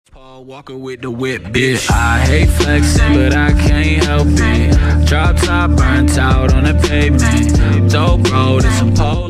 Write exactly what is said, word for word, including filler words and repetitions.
Paul Walker with the whip, bitch. I hate flexing, but I can't help it. Drop top, burnt out on the pavement. Dope road, it's a pole.